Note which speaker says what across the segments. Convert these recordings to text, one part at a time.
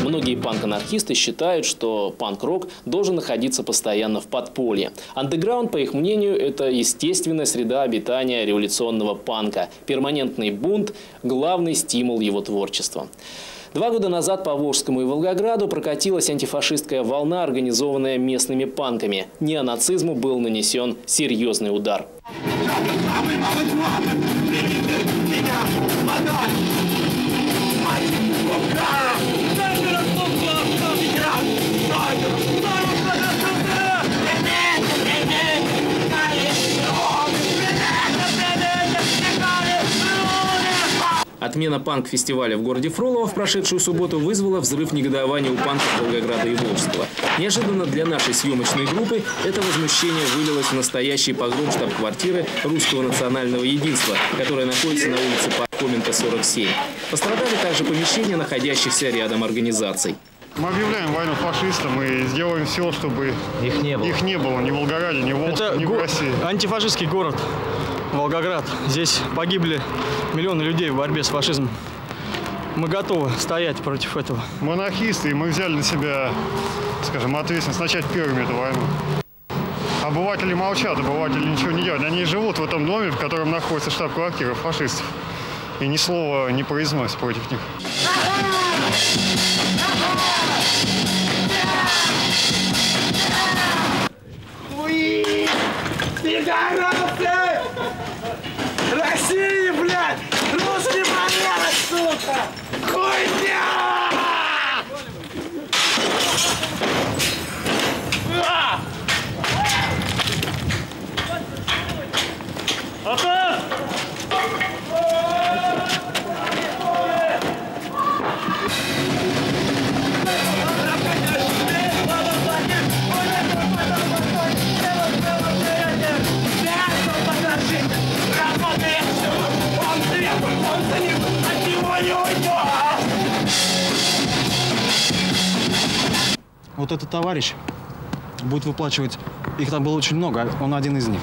Speaker 1: Многие панк-анархисты считают, что панк-рок должен находиться постоянно в подполье. Андеграунд, по их мнению, это естественная среда обитания революционного панка. Перманентный бунт – главный стимул его творчества. 2 года назад по Волжскому и Волгограду прокатилась антифашистская волна, организованная местными панками. Неонацизму был нанесен серьезный удар. Отмена панк-фестиваля в городе Фролово в прошедшую субботу вызвала взрыв негодования у панков Волгограда и Волжского. Неожиданно для нашей съемочной группы это возмущение вылилось в настоящий погром штаб-квартиры Русского национального единства, которая находится на улице Пархоменко, 47. Пострадали также помещения, находящихся рядом организаций. Мы объявляем войну фашистам и сделаем все, чтобы их не было ни в Волгограде, ни в Волжске, ни в России.
Speaker 2: Антифашистский город Волгоград. Здесь погибли миллионы людей в борьбе с фашизмом. Мы готовы стоять против этого.
Speaker 3: Мы анархисты, и мы взяли на себя, скажем, ответственность начать первыми эту войну. Обыватели молчат, обыватели ничего не делают. Они живут в этом доме, в котором находится штаб-квартира фашистов. И ни слова не произносят против них.
Speaker 4: Хуи! Пидорасы! Россия, блядь! Русский порядок, сука! Хуйня!
Speaker 2: Вот этот товарищ будет выплачивать, их там было очень много, он один из них.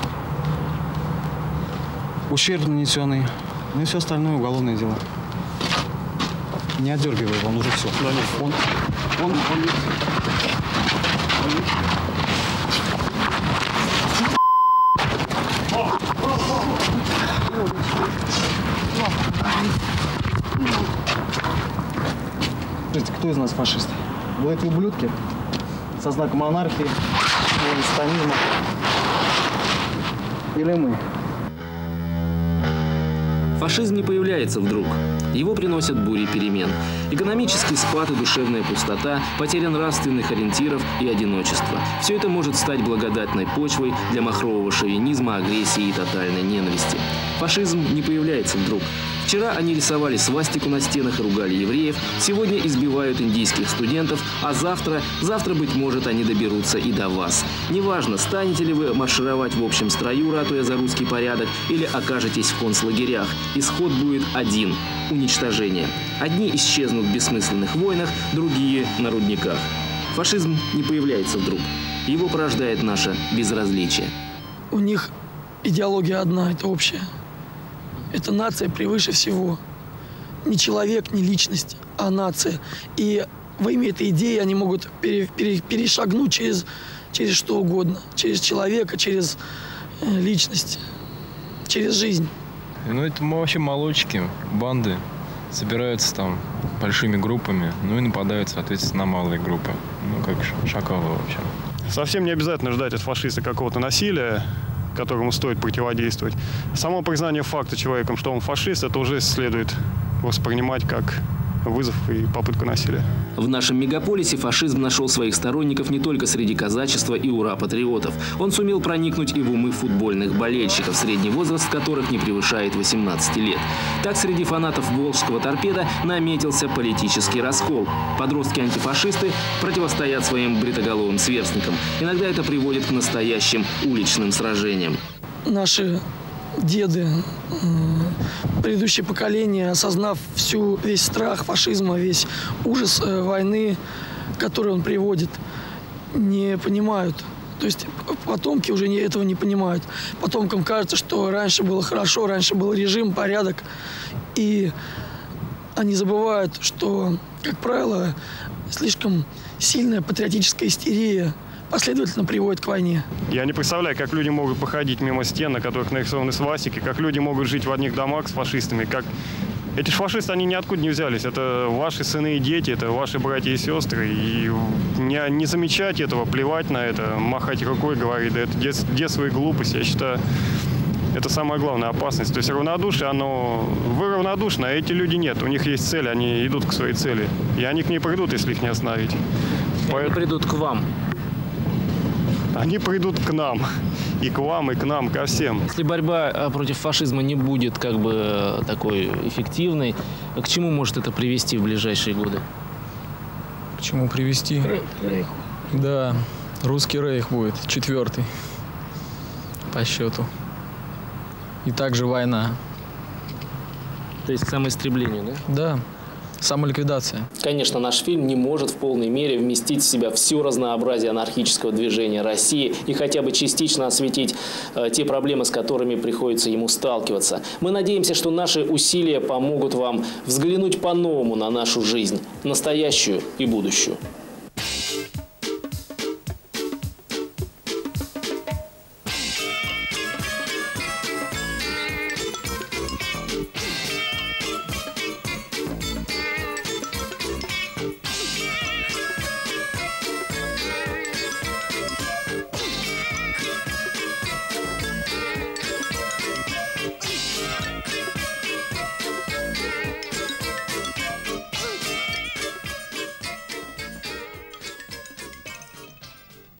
Speaker 2: Ущерб нанесенный, ну и все остальное уголовное дело. Не отдергивай его, он уже все. Скажите, кто из нас фашист? Вы эти ублюдки со знаком анархии, станизма или мы?
Speaker 1: Фашизм не появляется вдруг. Его приносят бури перемен. Экономический спад и душевная пустота, потеря нравственных ориентиров и одиночество. Все это может стать благодатной почвой для махрового шовинизма, агрессии и тотальной ненависти. Фашизм не появляется вдруг. Вчера они рисовали свастику на стенах и ругали евреев, сегодня избивают индийских студентов, а завтра, быть может, они доберутся и до вас. Неважно, станете ли вы маршировать в общем строю, ратуя за русский порядок, или окажетесь в концлагерях. Исход будет один – уничтожение. Одни исчезнут в бессмысленных войнах, другие – на рудниках. Фашизм не появляется вдруг. Его порождает наше безразличие.
Speaker 5: У них идеология одна, это общая. Это нация превыше всего. Не человек, не личность, а нация. И во имя этой идеи они могут перешагнуть через что угодно. Через человека, через личность, через жизнь.
Speaker 6: Ну, это вообще молодчики, банды. Собираются там большими группами, ну и нападают, соответственно, на малые группы. Ну, как шакалы, в общем.
Speaker 3: Совсем не обязательно ждать от фашиста какого-то насилия, которому стоит противодействовать. Само признание факта человеком, что он фашист, это уже следует воспринимать как вызов и попытку насилия.
Speaker 1: В нашем мегаполисе фашизм нашел своих сторонников не только среди казачества и ура-патриотов. Он сумел проникнуть и в умы футбольных болельщиков, средний возраст которых не превышает 18 лет. Так, среди фанатов волжского торпеда наметился политический раскол. Подростки-антифашисты противостоят своим бритоголовым сверстникам. Иногда это приводит к настоящим уличным сражениям.
Speaker 5: Наши деды, предыдущее поколение, осознав весь страх фашизма, весь ужас войны, который он приводит, не понимают. То есть потомки уже этого не понимают. Потомкам кажется, что раньше было хорошо, раньше был режим, порядок. И они забывают, что, как правило, слишком сильная патриотическая истерия последовательно приводит к войне.
Speaker 3: Я не представляю, как люди могут походить мимо стен, на которых нарисованы свастики, как люди могут жить в одних домах с фашистами, как... Эти фашисты, они ниоткуда не взялись. Это ваши сыны и дети, это ваши братья и сестры. И не замечать этого, плевать на это, махать рукой, говорить, да это детство и глупость, я считаю, это самая главная опасность. То есть равнодушие, вы равнодушны, а эти люди нет. У них есть цель, они идут к своей цели. И они к ней придут, если их не остановить.
Speaker 1: Они придут к вам.
Speaker 3: Они придут к нам. И к вам, и к нам, ко всем.
Speaker 1: Если борьба против фашизма не будет как бы такой эффективной, к чему может это привести в ближайшие годы?
Speaker 7: К чему привести?
Speaker 5: К рейху.
Speaker 7: Да, русский рейх будет, 4-й по счету. И также война.
Speaker 1: То есть к самоистреблению, да?
Speaker 7: Да, самоликвидация.
Speaker 1: Конечно, наш фильм не может в полной мере вместить в себя все разнообразие анархического движения России и хотя бы частично осветить те проблемы, с которыми приходится ему сталкиваться. Мы надеемся, что наши усилия помогут вам взглянуть по-новому на нашу жизнь, настоящую и будущую.